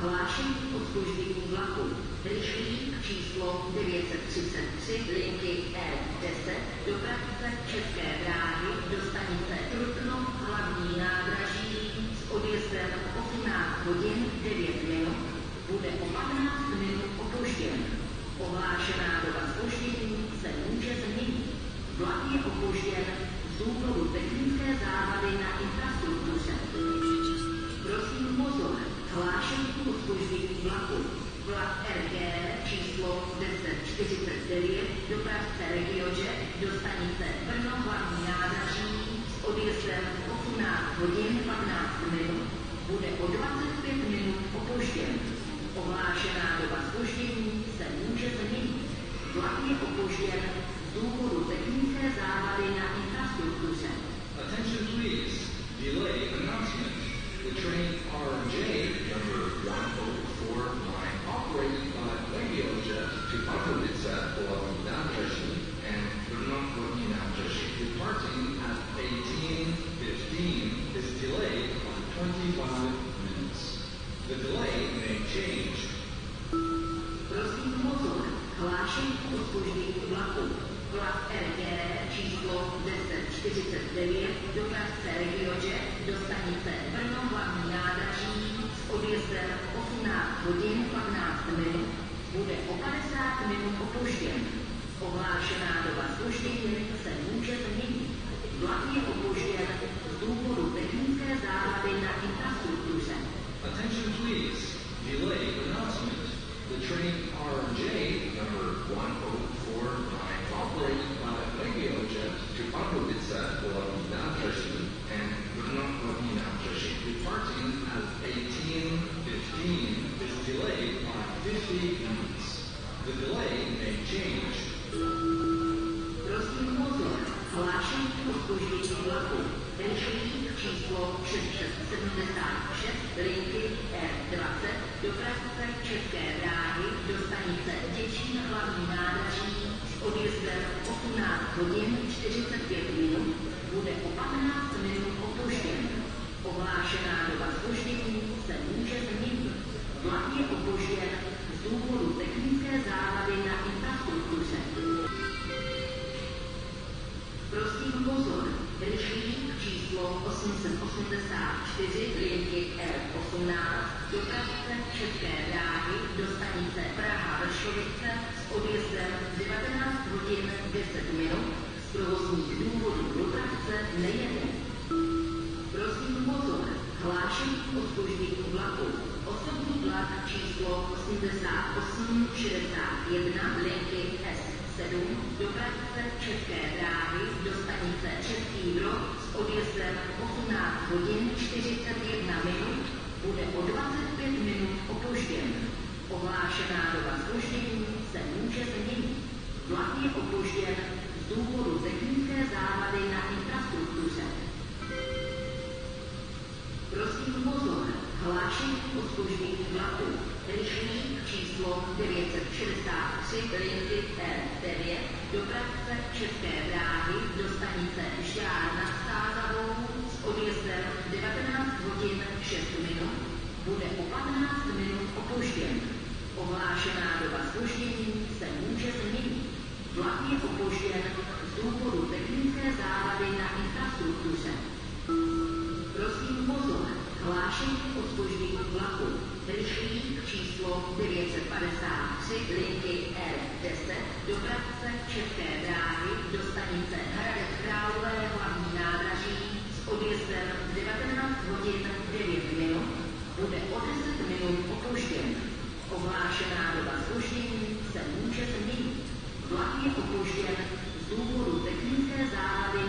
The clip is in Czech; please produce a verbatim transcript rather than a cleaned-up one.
Hlášení o zpoždění vlaku. Rychlík číslo devět set třicet tři linky R deset dopravce České dráhy do stanice Trutnov hlavní nádraží s odjezdem osmnáct hodin devět minut bude o patnáct minut opožděn. Ohlášená doba zpoždění se může změnit. Vlak je opožděn z důvodu technické závady na infrastruktuře. Prosím pozor, hlášení o zpoždění vlaku. Vlak R G číslo deset čtyřicet devět dopravce RegioJet do stanice Brno hlavní nádraží s odjezdem osmnáct hodin patnáct minut bude o dvacet pět minut opožděn. Ohlášená doba zpoždění se může změnit. Vlak je opožděn z důvodu technické závady na infrastruktuře. Attention please. Delay announcement. The train R J number one oh four nine operated by RegioJet to Pardubice hlavní nádraží and Brno hlavní nádraží departing at eighteen fifteen is delayed by twenty-five minutes. The delay may change. Prosím pozor, hlášení o zpoždění vlaku. Vlak R G číslo deset čtyřicet devět dopravce RegioJet do stanice Brno hlavní nádraží s odjezdem osmnáct hodin patnáct minut bude o padesát minut opožděn. Ohlášená doba zpoždění se může změnit. Vlak je opožděn z důvodu technické závady na infrastruktuře. Attention please. Delay announcement. The train R J number one oh four nine operated by RegioJet to Pardubice hlavní nádraží and Brno hlavní nádraží departing at eighteen fifteen is delayed by fifty minutes. The delay may change. Prosím pozor, hlášení o zpoždění vlaku. Rychlík číslo šest šest sedmdesát šest linky R dvacet dopravce České dráhy do stanice Děčín hlavní nádraží s odjezdem osmnáct hodin čtyřicet pět minut bude o patnáct minut opožděn. Ohlášená doba zpoždění se může změnit. Vlak je opožděn z důvodu technické závady na infrastruktuře. Prosím pozor, rychlík číslo osm set osmdesát čtyři linky R osmnáct dopravce České dráhy do stanice Praha-Vršovice s odjezdem devatenáct hodin deset minut z provozních důvodů dopravce nejede. Prosím pozor, hlášení o zpoždění vlaku. Osobní vlak číslo osmdesát osm šedesát jedna linky S sedm dopravce České dráhy do stanice Český Brod s odjezdem osmnáct hodin čtyřicet jedna minut bude o dvacet pět minut opožděn. Ohlášená doba zpoždění se může změnit. Vlak je opožděn z důvodu technické závady na infrastruktuře. Prosím pozor, hlášení o zpoždění vlaku. Rychlík číslo devět set šedesát tři linky R devět dopravce České dráhy do stanice Žďár nad Stázavou s odjezdem devatenáct hodin šest minut bude o patnáct minut opožděn. Ohlášená doba zpoždění se může změnit. Vlak je opožděn z důvodu technické závady na infrastruktuře. Prosím pozor, hlášení o zpoždění vlaku. Rychlík číslo devět set padesát tři linky R deset dopravce České dráhy do stanice Hradec Králové hlavní nádraží s odjezdem devatenáct hodin devět minut bude o deset minut opožděn. Ohlášená doba zpoždění se může změnit. Vlak je opožděn z důvodu technické závady